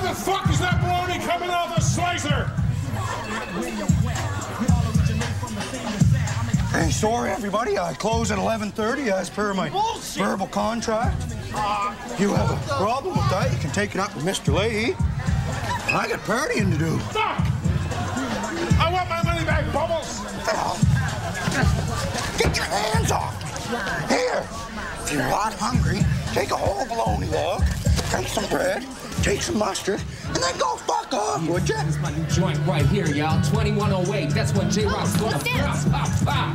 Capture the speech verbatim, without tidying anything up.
the fuck is that bologna coming off the slicer? Hey, sorry, everybody. I close at eleven thirty as per my Bullshit. verbal contract. If you have a problem with that, you can take it up with Mister Leahy. I got partying to do. Fuck! I want my money back, Bubbles! Hell, get your hands off me. Here, if you're not hungry, take a whole bologna log, take some bread, take some mustard, and then go fuck off, would you? This is my new joint right here, y'all. twenty-one oh eight. That's what J-Rock's gonna pop, pop, pop.